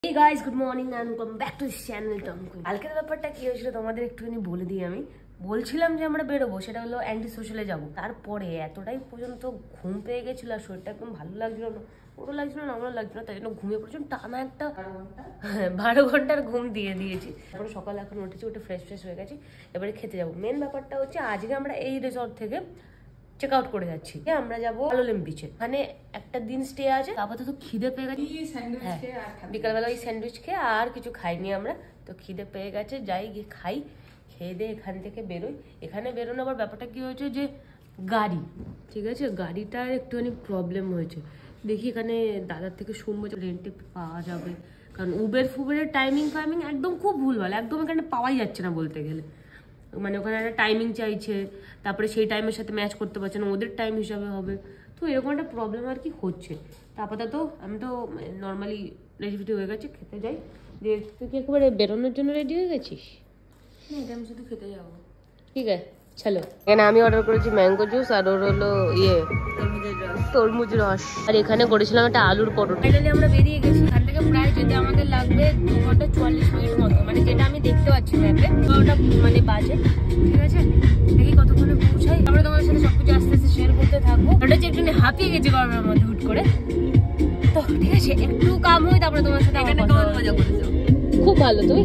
Hey guys, good morning and welcome back to this channel TomQueen. আজকের ব্যাপারটা কি হয়েছিল তোমাদের একটুখানি বলে দিই। আমি বলছিলাম যে আমরা বেরোবো, সেটা হলো অ্যান্টি সোশ্যালে যাবো। তারপরে এতটাই পর্যন্ত ঘুম পেয়ে গেছিল আর শরীরটা একদম ভালো লাগছিল না, ওটা লাগছিল না, আমারও লাগছিল না, তাই জন্য ঘুমিয়ে পড়েছিলাম টানা একটা 12 ঘন্টার ঘুম দিয়ে দিয়েছি। তারপরে সকালে এখন উঠেছি, উঠে ফ্রেশ হয়ে গেছি, এবারে খেতে যাবো। মেন ব্যাপারটা হচ্ছে আজকে আমরা এই রিসর্ট থেকে চেক আউট করে যাচ্ছি, আমরা যাবো পালোলেম বিচে। ওখানে একটা দিন স্টে আছে। আপাতত খিদে পেয়ে গেছে, বিকালবেলা ওই স্যান্ডউইচ খেয়ে আর কিছু খাইনি আমরা, তো খিদে পেয়ে গেছে, যাই গিয়ে খাই, খেয়ে দিয়ে এখান থেকে বেরোই। এখানে বেরোনো আবার ব্যাপারটা কি হয়েছে যে গাড়ি, ঠিক আছে, গাড়িটার একটুখানি প্রবলেম হয়েছে। দেখি এখানে দাদার থেকে শুনবো যে রেন্টে পাওয়া যাবে, কারণ উবেরের টাইমিং একদম খুব ভুলভাল, একদম এখানে পাওয়াই যাচ্ছে না বলতে গেলে। মানে ওখানে একটা টাইমিং চাইছে, তারপরে সেই টাইমের সাথে ম্যাচ করতে পারছে না, ওদের টাইম হিসাবে হবে, তো এরকম একটা প্রবলেম আর কি হচ্ছে। তা আপাতত আমি তো নর্মালি রেডি হয়ে গেছি, খেতে যাই। যে তুই কি একেবারে বেরোনোর জন্য রেডি হয়ে গেছিস? হ্যাঁ, আমি শুধু খেতে যাবো। ঠিক আছে চলো। এখানে আমি অর্ডার করেছি ম্যাঙ্গো জুস, আর ওর হলো তরমুজ রস, আর এখানে করেছিলাম একটা আলুর পরোটা। ফাইনালি আমরা বেরিয়ে গেছি এখান থেকে। প্রায় যেতে আমাদের লাগবে 2 ঘন্টা 40 মিনিট মতো, মানে যেটা আমি দেখতে পাচ্ছি ম্যাপে, ওটা মানে বাজে। ঠিক আছে, দেখি কতক্ষণে পৌঁছাই, তারপরে তোমাদের সাথে সবকিছু আস্তে আস্তে শেয়ার করতে থাকবো। ওটা যে একটু হাঁপিয়ে গেছে গরমের মধ্যে হুট করে, তো ঠিক আছে একটু কাম হয়, তারপরে তোমার সাথে এখানে কেমন মজা করেছো? খুব ভালো। তুমি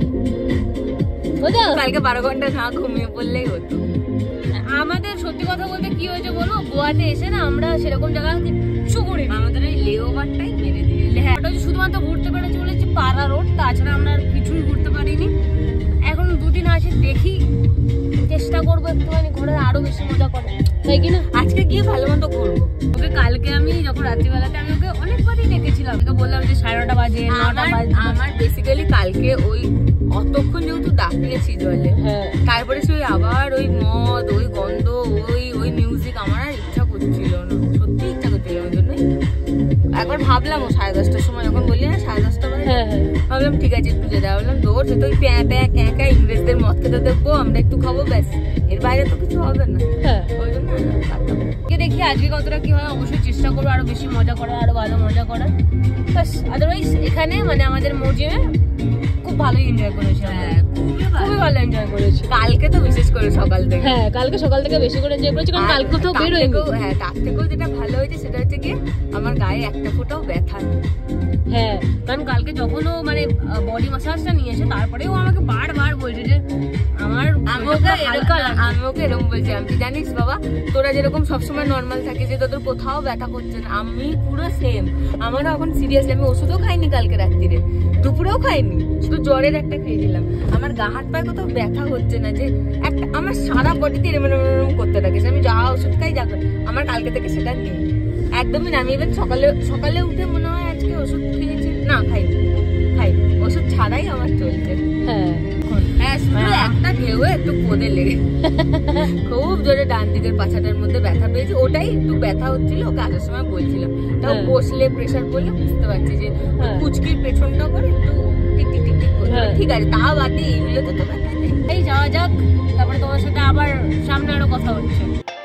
কালকে 12 ঘন্টা না ঘুমিয়ে পড়লেই হতো। আমাদের সত্যি কথা বলতে কি হয়েছে বলো, গোয়াতে এসে না আমরা সেরকম জায়গা কিচ্ছু করিনি। আমাদের এই লেওভারটাই মেরে দিয়ে, হ্যাঁ ওটা শুধুমাত্র ঘুরতে পেরেছি বলেছি পাড়া রোড, তাছাড়া আমরা আর কিছুই ঘুরতে পারিনি। এখন দুদিন আসে, দেখি চেষ্টা করবো একটুখানি ঘোরে আরো বেশি মজা করে, তাই কিনা আজকে গিয়ে ভালো মতো ঘুরবো। ওকে কালকে আমি যখন রাত্রিবেলাতে আমি ওকে অনেকবারই ডেকেছিলাম, ওকে বললাম যে 9:30 বাজে 9টা বাজে। আমার বেসিক্যালি কালকে ওই অতক্ষণ যেহেতু দাঁড়িয়েছি জলে, তারপরে সেই আবার ওই মদ, ওই গন্ধ, ওই মিউজিক, আমার আর ইচ্ছা করছিল না, সত্যি ইচ্ছা করছিল। ওই জন্যই একবার ভাবলাম ও 10:30টার সময় যখন বললি না 10:30টা বাজে, ভাবলাম ঠিক আছে একটু যেতে, ভাবলাম দৌড় সে তো ওই প্যাঁ ক্যাঁ ইংরেজদের মদ খেতে দেখবো, আমরা একটু খাবো, ব্যাস, এর বাইরে তো কিছু হবে না। ওই জন্য দেখি আজকে কতটা কি হয়, অবশ্যই চেষ্টা করবো আরো বেশি মজা করার, আরো ভালো মজা করার। বাস আদারওয়াইজ এখানে মানে আমাদের মজিমে খুব ভালোই এনজয় করেছি, খুবই ভালো এনজয় করেছি। কালকে তো বিশেষ করে সকাল থেকে, কালকে সকাল থেকে বেশি করে এনজয় করেছি, কারণ কালকে তো বেরোই। হ্যাঁ, তার থেকেও যেটা ভালো হয়েছে সেটা হচ্ছে কি আমার গায়ে একটা ফোঁটাও ব্যথা নেই। হ্যাঁ, কারণ কালকে যখন ও মানে বডি মাসাজটা নিয়েছে, তারপরেও আমাকে বারবার বলছে যে আমি ওকে এরকম বলছিলাম যে জানিস বাবা, তোরা যেরকম সবসময় নর্মাল থাকে যে তোদের কোথাও ব্যথা করছে না, আমি পুরো সেম। আমারও এখন সিরিয়াসলি, আমি ওষুধও খাইনি কালকে রাত্রিরে, দুপুরেও খাইনি, শুধু জ্বরের একটা খেয়েছিলাম। আমার গা হাত পায়ে কোথাও ব্যথা হচ্ছে না, যে একটা আমার সারা বডিতে এরম করতে থাকে, আমি যা ওষুধ খাই যা, আমার কালকে থেকে সেটা নেই, একদমই না। আমি এবার সকালে উঠে মনে হয় আজকে ওষুধ খেয়েছি, না খাই ওষুধ ছাড়াই আমার চলছে। একটা ঢেউ একটু কোদে লেগে খুব জোরে ডান দিকের পাছাটার মধ্যে ব্যথা পেয়েছি, ওটাই একটু ব্যথা হচ্ছিল। ওকে আসার সময় বলছিলাম, তাও বসলে প্রেশার পড়লে বুঝতে পারছি যে কুচকির পেছনটা করে একটু টিক টিক টিক করবে, ঠিক আছে, তা বাদে এইগুলো তো ব্যথা নেই। এই যাওয়া যাক, তারপরে তোমার সাথে আবার সামনে আরো কথা হচ্ছে।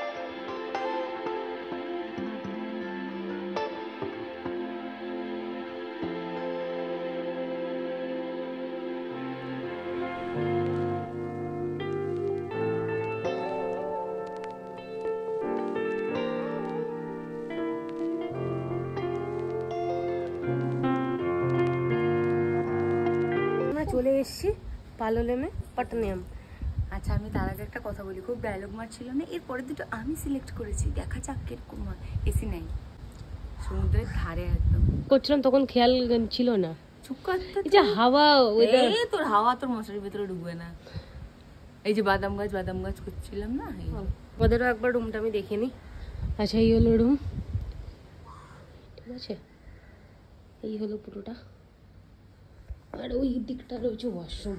চলে এসছি পালোলেমে, পাটনেম। আচ্ছা, আমি তার আগে একটা কথা বলি, খুব ডায়লগ মারছিল না, এরপরে দুটো আমি সিলেক্ট করেছি, দেখা যাক কিরকম হয়। এসি নাই, সমুদ্রের ধারে একদম করছিলাম, তখন খেয়াল ছিল না। চুপ করতে, এই যে হাওয়া, তোর হাওয়া তোর মশারির ভিতরে ঢুকবে না। এই যে বাদাম গাছ করছিলাম না, ওদেরও একবার রুমটা আমি দেখিনি। আচ্ছা, এই হলো রুম, ঠিক আছে, এই হলো পুরোটা, আর ওই দিকটা রয়েছে ওয়াশরুম,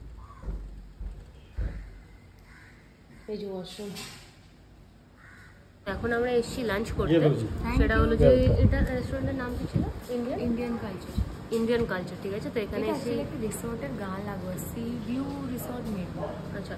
এই যে ওয়াশরুম। এখন আমরা এসেছি লাঞ্চ করতে, সেটা হলো যে এটা রেস্টুরেন্টের নাম কি ছিল? ইন্ডিয়ান কালচার, ঠিক আছে। তো এখানে এসে একটা রিসোর্টের গান লাগবে, সি ভিউ রিসোর্ট মেবি। আচ্ছা,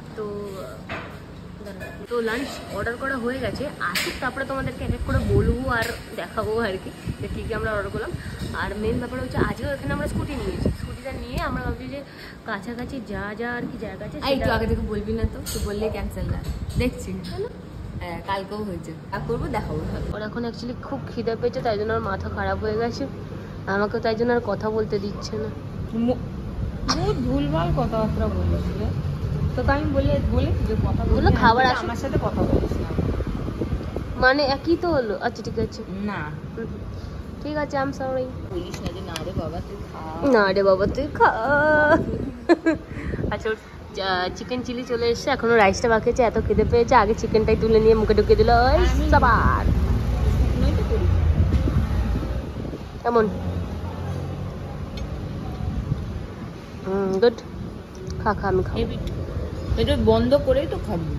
তো লাঞ্চ অর্ডার করা হয়ে গেছে, আসুক তারপরে তোমাদেরকে এক এক করে বলবো আর দেখাবো আর কি যে কী কী আমরা অর্ডার করলাম। আর মেন ব্যাপার হচ্ছে আজকেও এখানে আমরা স্কুটি নিয়েছি, স্কুটিটা নিয়ে আমরা ভাবছি যে কাছাকাছি যা যা আর কি জায়গা আছে একটু আগে থেকে বলবি না তো, তুই বললে ক্যান্সেল না, দেখছি হ্যাঁ কালকেও হয়েছে, আর করবো দেখাবো। ওর এখন অ্যাকচুয়ালি খুব খিদে পেয়েছে, তাই জন্য ওর মাথা খারাপ হয়ে গেছে, আমাকে তাই জন্য আর কথা বলতে দিচ্ছে না। বহুত ভুলভাল কথাবার্তা বলেছিল, তো আমি বলে যে কথা বললো খাবার আসে আমার সাথে কথা বলেছিলাম, মানে একই তো হলো। আচ্ছা ঠিক আছে, না ঠিক আছে, আই এম সরি। বলিস না যে না রে বাবা তুই খা, না রে বাবা তুই খা। আচ্ছা চিকেন চিলি চলে এসছে, এখনো রাইসটা বাকি আছে, এত খিদে পেয়েছে, আগে চিকেনটাই তুলে নিয়ে মুখে ঢুকিয়ে দিল। ওই সবার কেমন? গুড, খা খা, আমি খাবো। এটা বন্ধ করেই তো খাবি,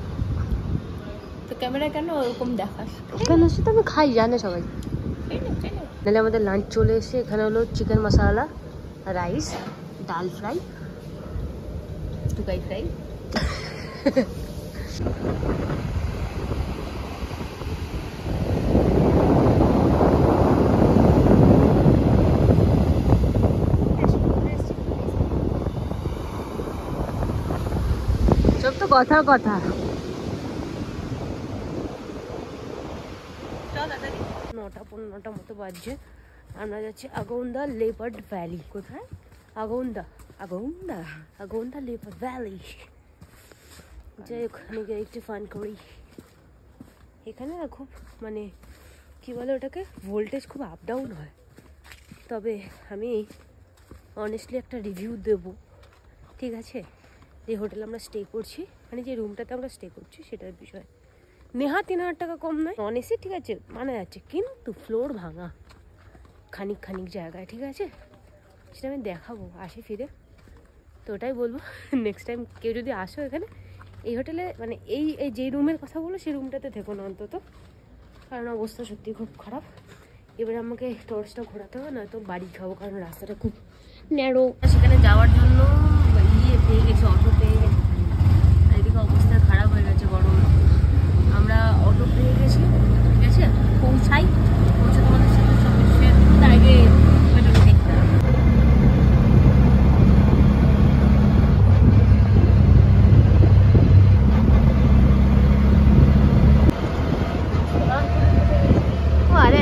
তো ক্যামেরা কেন ওরকম দেখাস? কেন সেটা আমি খাই, জানে সবাই। নাহলে আমাদের লাঞ্চ চলে এসে, এখানে হলো chicken masala, rice, dal fry, টুকাই ফ্রাই, সব তো কথার কথা। 9:15 মতো বাজছে, আমরা যাচ্ছি আগৌন্দা লেপার্ড ভ্যালি। কোথায়? Agonda leopard valley. যাই ওখানে গিয়ে একটু ফান করি। এখানে না খুব মানে কি বলে ওটাকে, ভোল্টেজ খুব আপ ডাউন হয়। তবে আমি অনেস্টলি একটা রিভিউ দেব, ঠিক আছে? যে হোটেলে আমরা স্টে করছি, মানে যে রুমটাতে আমরা স্টে করছি সেটার বিষয় নেহা 3,000 টাকা কম নয়, নন এসি, ঠিক আছে, মানা যাচ্ছে, কিন্তু ফ্লোর ভাঙা খানিক জায়গায়, ঠিক আছে? সেটা আমি দেখাবো আসি ফিরে, তো ওটাই বলবো। নেক্সট টাইম কেউ যদি আসো এখানে এই হোটেলে, মানে এই যেই রুমের কথা বলো সেই রুমটাতে থেকো না অন্তত, কারণ অবস্থা সত্যি খুব খারাপ। এবারে আমাকে টর্চটা ঘোরাতে হবে, নয়তো বাড়ি খাবো, কারণ রাস্তাটা খুব ন্যারো। সেখানে যাওয়ার জন্য পেয়ে গেছে, অটো পেয়ে গেছে, এদিকে অবস্থা খারাপ হয়ে গেছে গরম। আমরা অটো পেয়ে গেছি, ঠিক আছে, পৌঁছে তোমাদের সাথে সব শেয়ার করবো, তার আগে ওইটাকে দেখতে হবে। আরে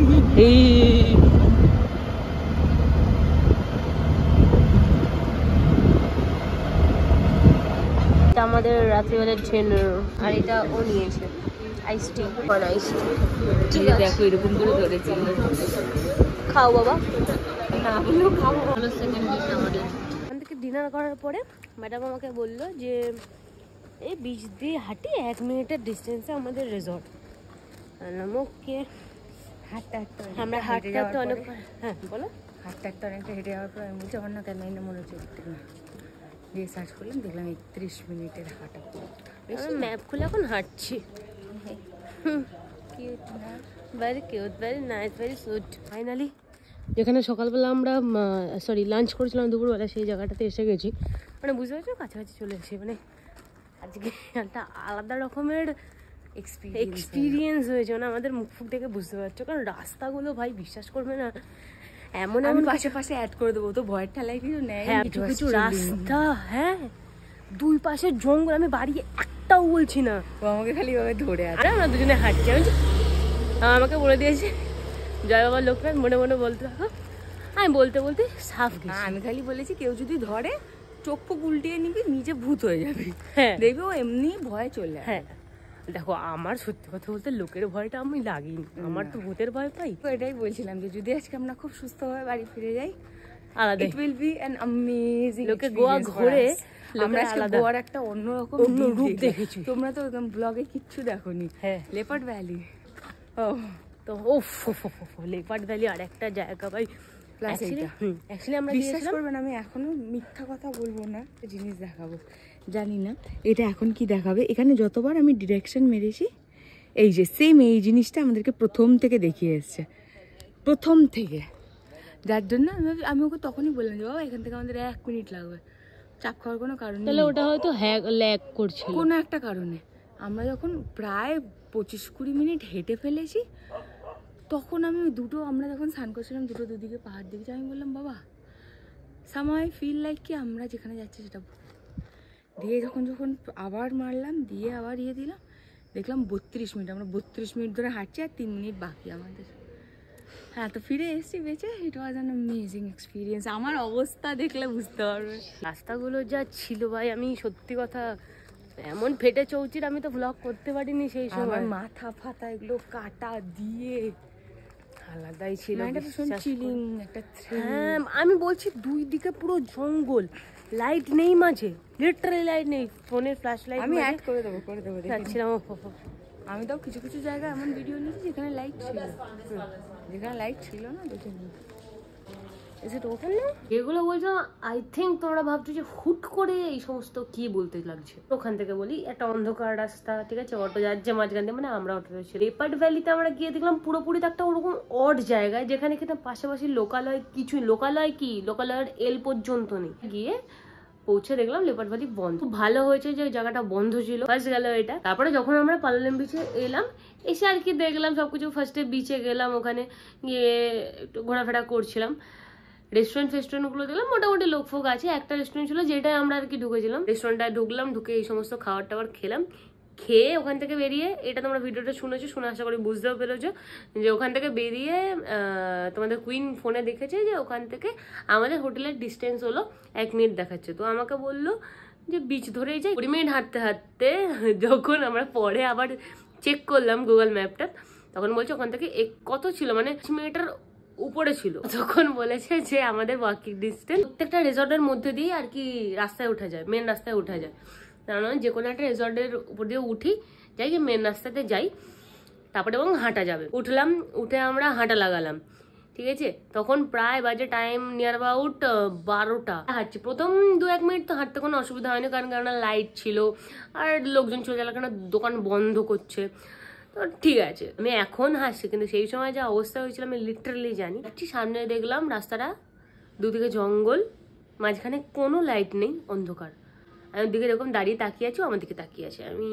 আমাদের রাত্রিবেলার ডিনার, আর এটা ও নিয়েছে আইস টি, ঠিক আছে? দেখো এরকম করে ধরেছি, খাও বাবা, না বললেও খাবো। সেকেন্ড ডিশ আমাদের। ওখান থেকে ডিনার করার পরে ম্যাডাম আমাকে বললো যে এই বিচ দিয়ে হাঁটি 1 মিনিটের ডিস্টেন্সে আমাদের রিসর্ট। ওকে, হাঁটতে আমরা হাঁটতে অনেক, হ্যাঁ বলো, হাঁটতে অনেকটা হেঁটে যাওয়ার পর আমি বলছি আমার না কেন মনে হচ্ছে দিয়ে সার্চ করলাম, দেখলাম 31 মিনিটের হাঁটা। ম্যাপ খুলে এখন হাঁটছি। Very cute, very nice, very sweet. Finally যেখানে সকালবেলা আমরা লাঞ্চ করেছিলাম দুপুরবেলা, সেই জায়গাটাতে এসে গেছি। মানে বুঝতে পারছো, কাছাকাছি চলে এসেছি। মানে আজকে একটা আলাদা রকমের এক্সপিরিয়েন্স হয়েছে, মানে আমাদের মুখ দেখে বুঝতে পারছো, কারণ রাস্তাগুলো ভাই বিশ্বাস করবে না, এমন পাশে অ্যাড করে দেবো, তো ভয়ের ঠেলায় কিছু নেই। হ্যাঁ, কিছু রাস্তা, হ্যাঁ, দুই পাশে জঙ্গল, আমি বাড়ি একটাও বলছি না, ও আমাকে খালি ভাবে ধরে আছে। আরে আমরা দুজনে হাঁটছি, আমাকে বলে দিয়েছে জয় বাবার লোকনাথ, মনে বলতে থাকো। আমি বলতে সাফ গেছি। আমি খালি বলেছি কেউ যদি ধরে চোখ উল্টিয়ে নিবি, নিজে ভূত হয়ে যাবে। হ্যাঁ, দেখবি ও এমনি ভয় চলে। হ্যাঁ দেখো, আমার সত্যি কথা বলতে লোকের ভয়টা আমি লাগিনি, আমার তো ভূতের ভয় পাই। এটাই বলছিলাম যে যদি আজকে আমরা খুব সুস্থভাবে বাড়ি ফিরে যাই, আলাদা, it will be an amazing লোকে গোয়া ঘুরে আমরা গোয়ার একটা অন্যরকম রূপ দেখেছি। তোমরা তো ব্লগে কিচ্ছু দেখোনি। হ্যাঁ, লেপার্ড ভ্যালি, তো লেপার্ড ভ্যালি আর একটা জায়গা ভাই। অ্যাকচুয়ালি আমরা বিশ্বাস করবেন, আমি এখনো মিথ্যা কথা বলবো না, জিনিস দেখাবো, জানি না এটা এখন কি দেখাবে। এখানে যতবার আমি ডিরেকশন মেরেছি, এই যে সেম এই জিনিসটা আমাদেরকে প্রথম থেকে দেখিয়ে এসছে, প্রথম থেকে, যার জন্য আমি ওকে তখনই বললাম যে বাবা এখান থেকে আমাদের 1 মিনিট লাগবে, চাপ খাওয়ার কোনো কারণ নেই। তাহলে ওটা হয়তো ল্যাগ করছিল কোনো একটা কারণে। আমরা যখন প্রায় 25-20 মিনিট হেঁটে ফেলেছি, তখন আমি ওই আমরা যখন স্নান করছিলাম দুদিকে পাহাড় দেখছি, আমি বললাম বাবা সামহাউ ফিল লাইক কি আমরা যেখানে যাচ্ছি সেটা দিয়ে যখন আবার মারলাম, দিয়ে আবার দিলাম, দেখলাম 32 মিনিট, আমরা 32 মিনিট ধরে হাঁটছি আর 3 মিনিট বাকি আমাদের। হ্যাঁ, তো ফিরে এসেছি বেঁচে। It was an amazing experience. আমার অবস্থা দেখলে বুঝতে পারবে। রাস্তাগুলো যা ছিল ভাই, আমি সত্যি কথা এমন ফেটে চৌচির আমি তো ভ্লগ করতে পারিনি সেই সময়। মাথা ফাতা এগুলো কাটা দিয়ে আলাদাই ছিল চিলিং একটা। হ্যাঁ, আমি বলছি 2 দিকে পুরো জঙ্গল, লাইট নেই মাঝে, লিটারালি লাইট নেই, ফোনের ফ্ল্যাশ লাইট আমি অ্যাড করে দেবো দেখছিলাম। আমি তাও কিছু জায়গায় এমন ভিডিও নিয়েছি যেখানে লাইট ছিল, যেখানে লাইট ছিল না দেখিনি। যেগুলো বলছো আই থিঙ্ক তোমরা ভাবছো যে হুট করে এই সমস্ত কি বলতে লাগছে। ওখান থেকে বলি, একটা অন্ধকার রাস্তা, ঠিক আছে, অটো যাচ্ছে মাঝখান দিয়ে, মানে আমরা অটো রয়েছি। লেপার্ড ভ্যালিতে আমরা গিয়ে দেখলাম পুরোপুরি একটা ওরকম অড জায়গায়, যেখানে কিন্তু পাশাপাশি লোকালয় কিছুই, লোকালয়ের এল পর্যন্ত নেই। গিয়ে পৌঁছে দেখলাম লেপার্ড ভ্যালি বন্ধ। খুব ভালো হয়েছে যে ওই জায়গাটা বন্ধ ছিল, ফার্স্ট গেল এটা। তারপরে যখন আমরা পালোলেম বিচে এলাম, এসে আর কি দেখলাম সবকিছু। ফার্স্টে বিচে গেলাম, ওখানে গিয়ে একটু ঘোরাফেরা করছিলাম। রেস্টুরেন্ট গুলো দেখলাম মোটামুটি লোক ফোক আছে। একটা রেস্টুরেন্ট ছিল যেটাই আমরা আর কি ঢুকেছিলাম, রেস্টুরেন্টটায় ঢুকলাম, ঢুকে এই সমস্ত খাবার টাবার খেলাম। খেয়ে ওখান থেকে বেরিয়ে, এটা তোমরা ভিডিওটা শুনে আশা করি বুঝতেও পেরেছো, যে ওখান থেকে বেরিয়ে তোমাদের কুইন ফোনে দেখেছে যে ওখান থেকে আমাদের হোটেলের ডিস্টেন্স হলো 1 মিনিট দেখাচ্ছে। তো আমাকে বললো যে বিচ ধরেই যাই। 20 মিনিট হাঁটতে যখন আমরা পরে আবার চেক করলাম গুগল ম্যাপটা, তখন বলছে ওখান থেকে কত ছিল, মানে 5 মিনিটের উপরে ছিল। তখন বলেছে যে আমাদের ওয়াকিং ডিস্টেন্স প্রত্যেকটা রিসর্টের মধ্যে দিয়ে আর কি রাস্তায় উঠা যায়, মেন রাস্তায় উঠা যায়। কারণ যে কোনো একটা রিসর্টের উপর দিয়ে উঠি, যাই গিয়ে মেন রাস্তাতে যাই, তারপরে এবং হাঁটা যাবে। উঠে আমরা হাঁটা লাগালাম, ঠিক আছে। তখন প্রায় বাজে টাইম নিয়ার অ্যাবাউট 12টা। হাঁটছি প্রথম 2-1 মিনিট তো হাঁটতে কোনো অসুবিধা হয়নি, কারণ লাইট ছিল আর লোকজন চলে যাওয়ার কারণে দোকান বন্ধ করছে, তো ঠিক আছে। আমি এখন হাসছি, কিন্তু সেই সময় যা অবস্থা হয়েছিল আমি লিটারালি জানি। সামনে দেখলাম রাস্তাটা, দুদিকে জঙ্গল, মাঝখানে কোনো লাইট নেই, অন্ধকার। আমি ওদিকে এরকম দাঁড়িয়ে তাকিয়ে আছি, আমার দিকে তাকিয়ে আছে। আমি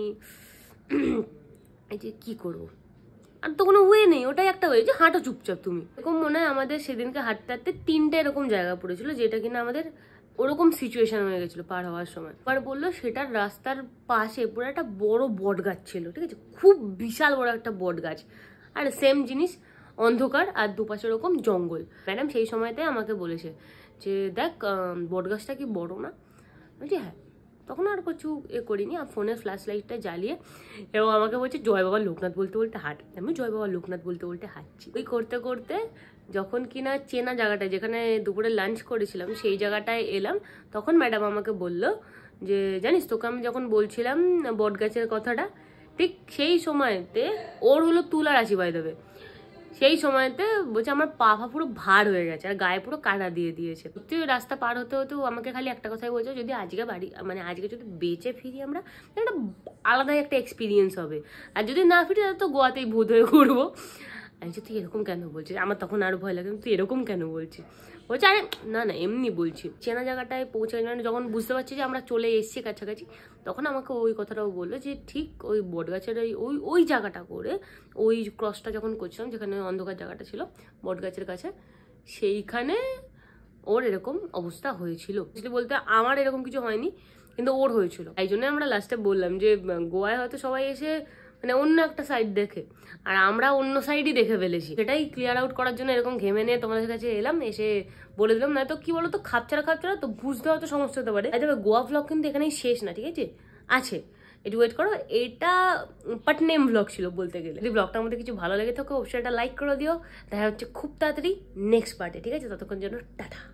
এই যে কি করবো, আর তো কোনো ওয়ে নেই, ওটাই একটা ওয়ে যে হাঁটো চুপচাপ তুমি। এরকম মনে হয় আমাদের সেদিনকে হাঁটতে 3টে এরকম জায়গা পড়েছিল, যেটা কিনা আমাদের ওরকম সিচুয়েশন হয়ে গেছিল পার হওয়ার সময়। এবার বললো সেটার রাস্তার পাশে পুরো একটা বড় বট গাছ ছিল, ঠিক আছে, খুব বিশাল বড় একটা বট গাছ, আর সেম জিনিস অন্ধকার আর দুপাশে ওরকম জঙ্গল। ম্যাডাম সেই সময়তে আমাকে বলেছে যে দেখ বট গাছটা কি বড় না, বলছি হ্যাঁ। তখন আর কিছু করিনি, আর ফোনের ফ্ল্যাশ লাইটটা জ্বালিয়ে এবং আমাকে বলছে জয় বাবা লোকনাথ বলতে বলতে হাঁট। আমি জয় বাবা লোকনাথ বলতে বলতে হাঁটছি। ওই করতে করতে যখন কিনা চেনা জায়গাটায়, যেখানে দুপুরে লাঞ্চ করেছিলাম, সেই জায়গাটায় এলাম, তখন ম্যাডাম আমাকে বললো যে জানিস তোকে আমি যখন বলছিলাম বট গাছের কথাটা, ঠিক সেই সময়তে ওর হলো তুলার রাশি বাই দেবে। সেই সময়তে বলছে আমার পা পুরো ভার হয়ে গেছে আর গায়ে পুরো কাটা দিয়ে দিয়েছে। সত্যি ওই রাস্তা পার হতে হতেও আমাকে খালি একটা কথাই বলছে, যদি আজকে আজকে যদি বেঁচে ফিরি আমরা, একটা আলাদাই একটা এক্সপিরিয়েন্স হবে, আর যদি না ফিরি তাহলে তো গোয়াতেই ভূত হয়ে ঘুরবো। আমি যে তুই এরকম কেন বলছিস, আমার তখন আরো ভয় লাগে, তুই এরকম কেন বলছিস। বলছে আরে না এমনি বলছি। চেনা জায়গাটায় পৌঁছে যখন বুঝতে পারছি যে আমরা চলে এসেছি কাছাকাছি, তখন আমাকে ওই কথাটাও বললো যে ঠিক ওই বটগাছের ওই জায়গাটা করে, ওই ক্রসটা যখন করছিলাম, যেখানে অন্ধকার জায়গাটা ছিল বটগাছের কাছে, সেইখানে ওর এরকম অবস্থা হয়েছিল। বলতে আমার এরকম কিছু হয়নি, কিন্তু ওর হয়েছিল। এই জন্য আমরা লাস্টে বললাম যে গোয়ায় হয়তো সবাই এসে মানে অন্য একটা সাইড দেখে, আর আমরা অন্য সাইডই দেখে ফেলেছি। সেটাই ক্লিয়ার আউট করার জন্য এরকম ঘেমে নিয়ে তোমাদের কাছে এলাম, এসে বলে দিলাম। না তো কি বলতো, খাপছাড়া তো বুঝতে হয়তো সমস্যা হতে পারে। তবে গোয়া ভ্লগ কিন্তু এখানেই শেষ না, ঠিক আছে, একটু ওয়েট করো। এটা পাটনেম ভ্লগ ছিল বলতে গেলে। যদি ভ্লগটার মধ্যে কিছু ভালো লেগে থাকে অবশ্যই এটা লাইক করে দিও। দেখা হচ্ছে খুব তাড়াতাড়ি নেক্সট পার্টে, ঠিক আছে, ততক্ষণ জন্য টাটা।